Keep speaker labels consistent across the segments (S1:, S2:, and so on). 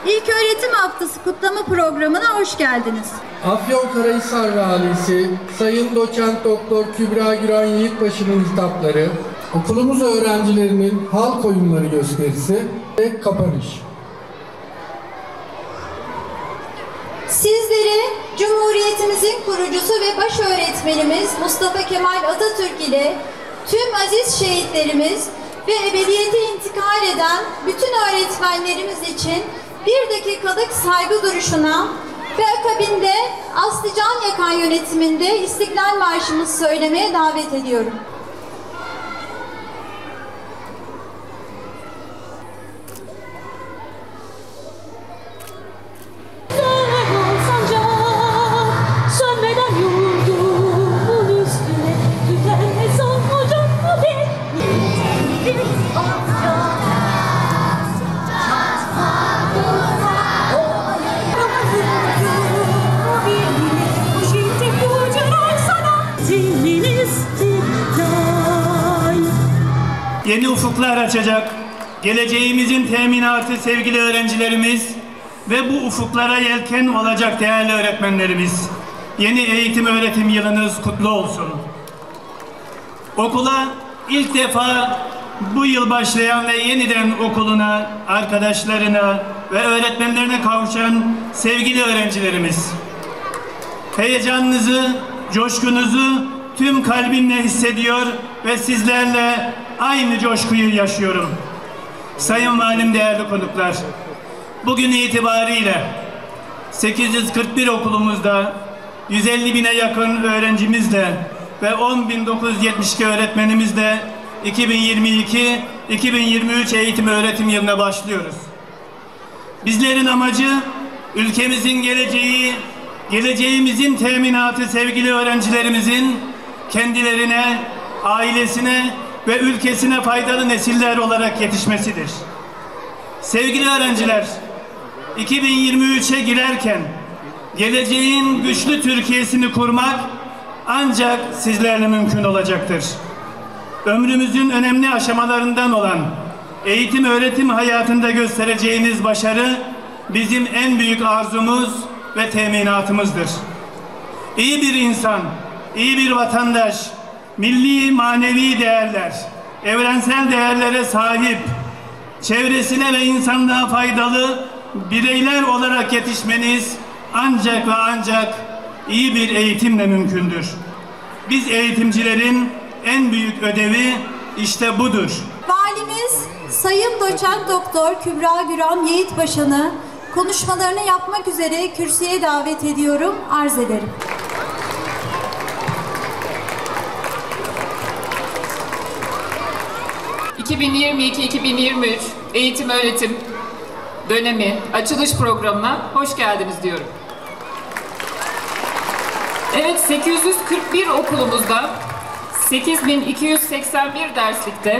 S1: İlköğretim Haftası kutlama programına hoş geldiniz.
S2: Afyonkarahisar Valisi Sayın Doçent Doktor Kübra Güran Yiğitbaşı'nın hitapları, okulumuz öğrencilerinin halk oyunları gösterisi ve kapanış.
S1: Sizleri Cumhuriyetimizin kurucusu ve baş öğretmenimiz Mustafa Kemal Atatürk ile tüm aziz şehitlerimiz ve ebediyete intikal eden bütün öğretmenlerimiz için bir dakikalık saygı duruşuna ve akabinde Aslı Can Yakan yönetiminde İstiklal Marşımızı söylemeye davet ediyorum.
S3: Yeni ufuklar açacak, geleceğimizin teminatı sevgili öğrencilerimiz ve bu ufuklara yelken olacak değerli öğretmenlerimiz. Yeni eğitim öğretim yılınız kutlu olsun. Okula ilk defa bu yıl başlayan ve yeniden okuluna, arkadaşlarına ve öğretmenlerine kavuşan sevgili öğrencilerimiz. Heyecanınızı, coşkunuzu tüm kalbimle hissediyor ve sizlerle aynı coşkuyu yaşıyorum. Sayın Valim, değerli konuklar, bugün itibariyle 841 okulumuzda 150 bine yakın öğrencimizle ve 10.972 öğretmenimizle 2022-2023 eğitim öğretim yılına başlıyoruz. Bizlerin amacı ülkemizin geleceği, geleceğimizin teminatı sevgili öğrencilerimizin kendilerine, ailesine ve ülkesine faydalı nesiller olarak yetişmesidir. Sevgili öğrenciler, 2023'e girerken geleceğin güçlü Türkiye'sini kurmak ancak sizlerle mümkün olacaktır. Ömrümüzün önemli aşamalarından olan eğitim öğretim hayatında göstereceğiniz başarı bizim en büyük arzumuz ve teminatımızdır. İyi bir insan, iyi bir vatandaş, milli manevi değerler, evrensel değerlere sahip, çevresine ve insanlığa faydalı bireyler olarak yetişmeniz ancak ve ancak iyi bir eğitimle mümkündür. Biz eğitimcilerin en büyük ödevi işte budur.
S1: Valimiz Sayın Doçent Doktor Kübra Güran Yiğitbaşı'nı konuşmalarını yapmak üzere kürsüye davet ediyorum, arz ederim.
S4: ...2022-2023 eğitim öğretim dönemi açılış programına hoş geldiniz diyorum. Evet, 841 okulumuzda 8.281 derslikte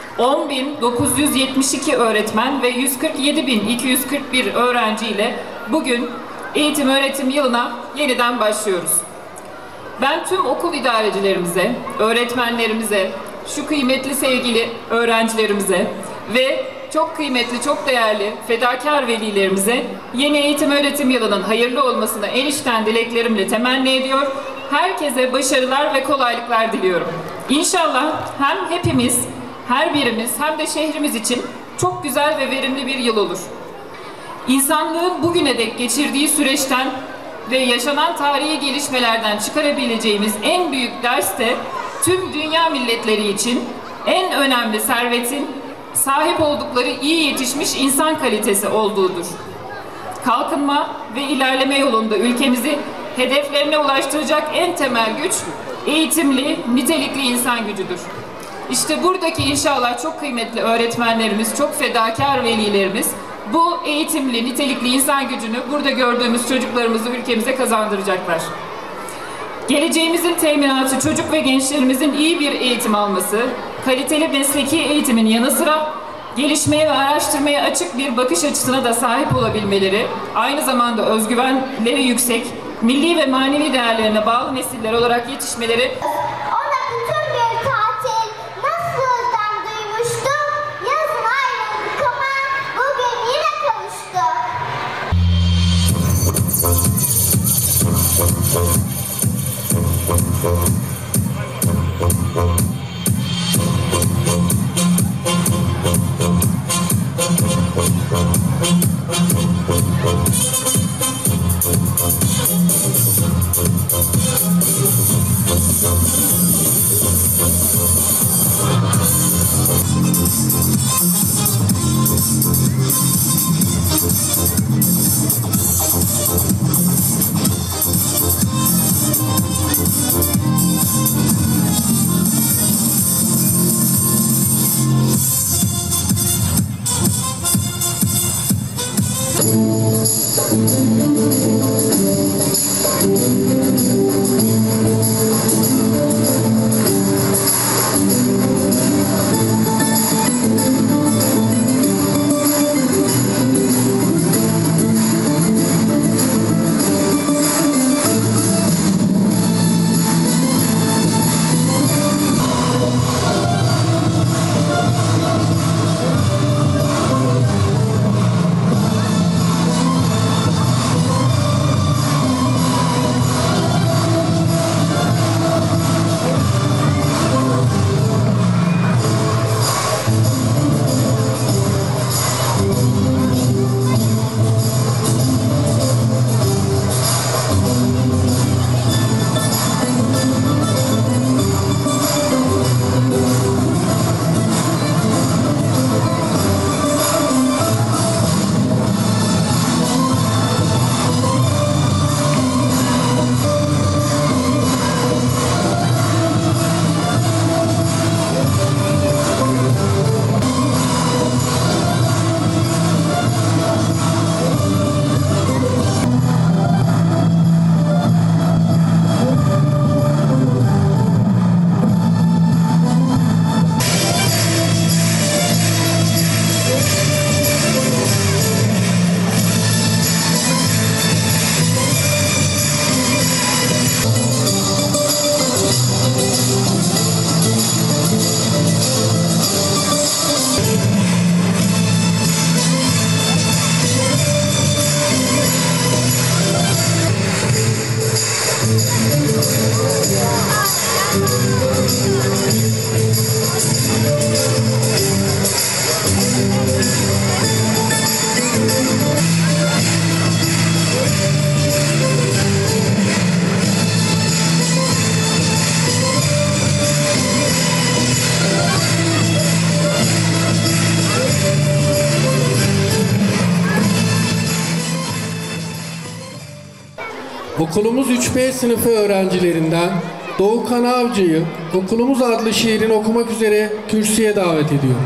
S4: 10.972 öğretmen ve 147.241 öğrenci ile bugün eğitim öğretim yılına yeniden başlıyoruz. Ben tüm okul idarecilerimize, öğretmenlerimize, şu kıymetli sevgili öğrencilerimize ve çok kıymetli, çok değerli fedakar velilerimize yeni eğitim öğretim yılının hayırlı olmasını en içten dileklerimle temenni ediyor. Herkese başarılar ve kolaylıklar diliyorum. İnşallah hem hepimiz, her birimiz hem de şehrimiz için çok güzel ve verimli bir yıl olur. İnsanlığın bugüne dek geçirdiği süreçten ve yaşanan tarihi gelişmelerden çıkarabileceğimiz en büyük ders de tüm dünya milletleri için en önemli servetin sahip oldukları iyi yetişmiş insan kalitesi olduğudur. Kalkınma ve ilerleme yolunda ülkemizi hedeflerine ulaştıracak en temel güç eğitimli, nitelikli insan gücüdür. İşte buradaki inşallah çok kıymetli öğretmenlerimiz, çok fedakar velilerimiz bu eğitimli, nitelikli insan gücünü burada gördüğümüz çocuklarımızı ülkemize kazandıracaklar. Geleceğimizin teminatı çocuk ve gençlerimizin iyi bir eğitim alması, kaliteli mesleki eğitimin yanı sıra gelişmeye ve araştırmaya açık bir bakış açısına da sahip olabilmeleri, aynı zamanda özgüvenleri yüksek, milli ve manevi değerlerine bağlı nesiller olarak yetişmeleri.
S5: Ona bütün bir tatil nasıl özlem duymuştum, yazın ayrıldık ama bugün yine kavuştuk.
S2: Okulumuz 3B sınıfı öğrencilerinden Doğukan Avcı'yı Okulumuz adlı şiirini okumak üzere kürsüye davet ediyorum.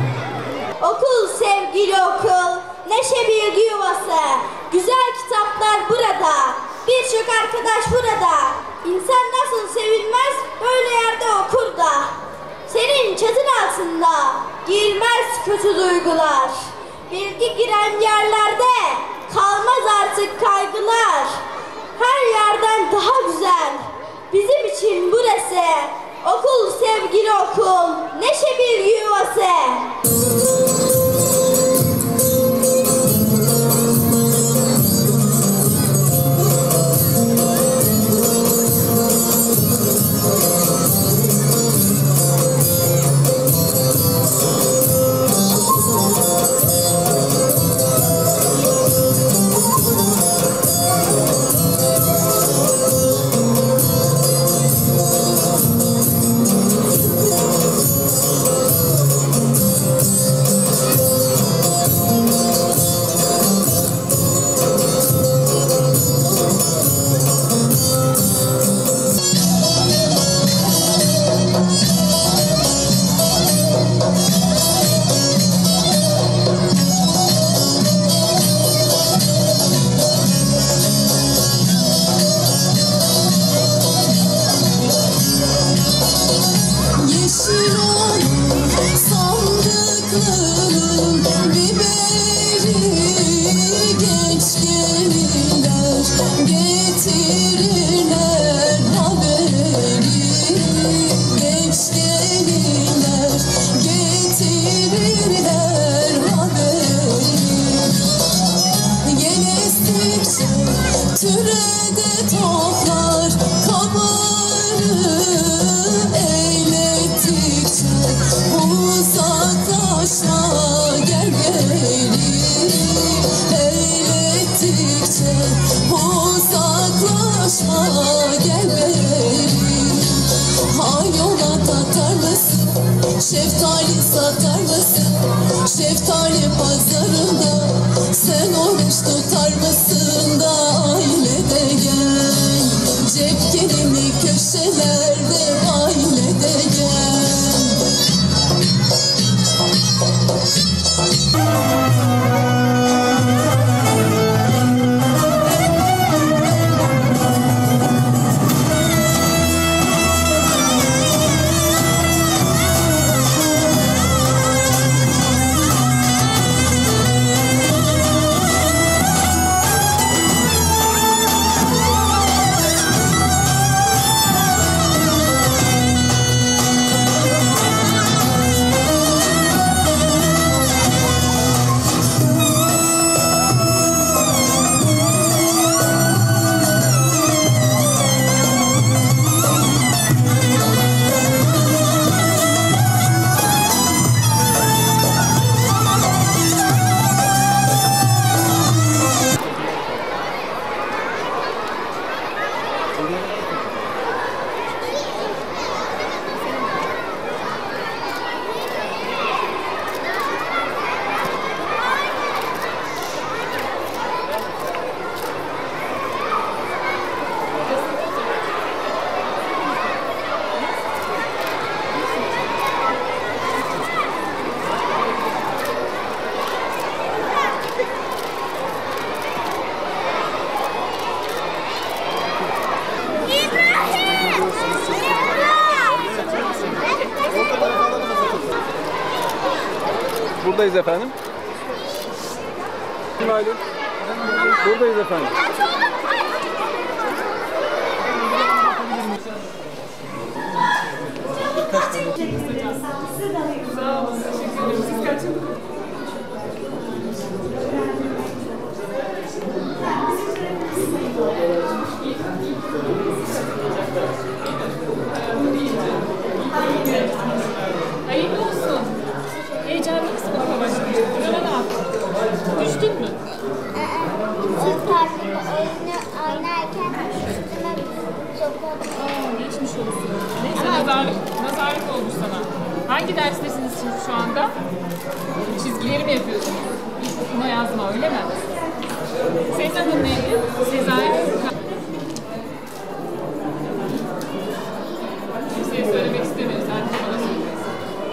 S5: Okul sevgili okul, neşe bilgi yuvası, güzel kitaplar burada, birçok arkadaş burada. İnsan nasıl sevilmez böyle yerde okur da. Senin çatın altında girmez kötü duygular. Bilgi giren yerlerde kalmaz artık kaygılar. Her yerden daha güzel bizim için burası. Okul sevgili okul, neşe bilgi yuvası.
S6: Şeftali satar mısın? Şeftali pazarında sen oruç tutar mısın da ailede gel. Cep kelini köşelerde ailede gel.
S7: Buradayız efendim. Günaydın. Buradayız efendim.
S4: Sağ olun, teşekkür ederim. Siz kaç yıllık? Hayırlı olsun. Heyecanlı mısın okula başlayınca? Burada ne yaptın? Düştün mü?
S5: Süt kartını oyunu oynarken üstüme sokuldu.
S4: Geçmiş olsun. Neyse nazarlık olmuş sana. Hangi derstesiniz şimdi şu anda? Çizgileri mi yapıyorsunuz? Okuma yazma öyle mi? Senin adın neydi? Sezai. Kimseye söylemek istemiyoruz. Sadece bana söylüyorsun.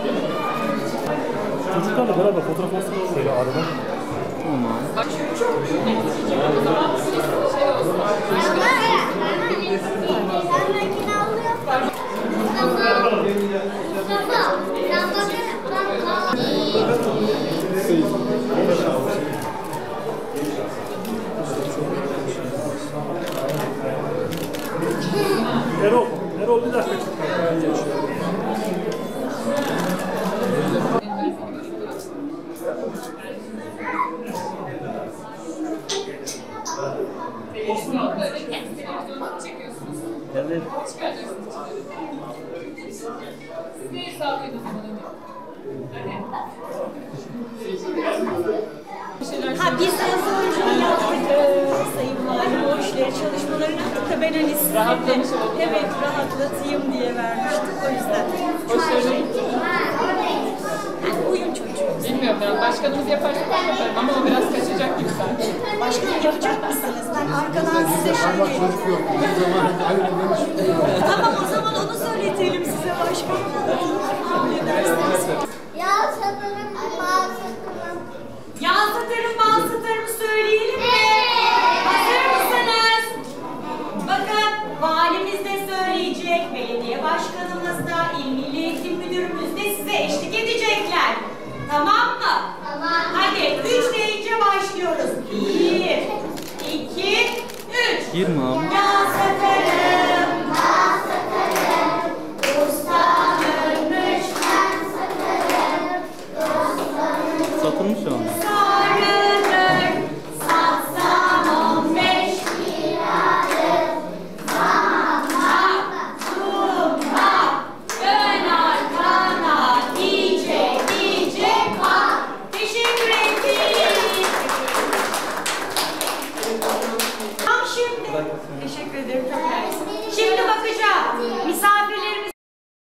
S8: Çocuklarla beraber fotoğraf alsın böyle arada.
S7: Tamam.
S4: Bak o zaman şey olsun.
S8: Erol bir dakika çık.
S4: Evet. Siz ne hesabıydı o zaman?
S9: Biz yazı oyunculuğu yaptık Sayın Valim. O işleri çalışmalarını yaptık da ben hani size evet rahatlatayım diye vermiştim. O yüzden. Uyum çocuğu.
S4: Bilmiyorum ben. Başkanımız yaparsa ben yaparım ama o biraz kaçacak gibi sanki.
S9: Başkanım yapacak mısınız? Ben arkadan size çocuk yok. Tamam o zaman onu söyletelim size başkanım. Kabul ederseniz.
S5: Ya satarım, mal satarım.
S9: Yağ satarım, bal satarım söyleyelim mi? Hazır mısınız? Bakın valimiz de söyleyecek, belediye başkanımız da, İl Milli Eğitim Müdürümüz de size eşlik edecekler. Tamam mı?
S5: Tamam.
S9: Hadi 3 deyince başlıyoruz. 1, 2, 3.
S7: 20 abi.
S9: Yağ satarım, bal satarım. Ustam ölmüş, ben satarım.
S7: Satılmış şu anda.